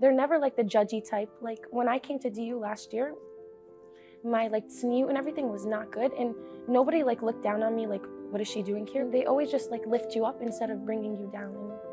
They're never like the judgy type. Like when I came to DU last year, my like SNU and everything was not good, and nobody like looked down on me like, what is she doing here? They always just like lift you up instead of bringing you down. And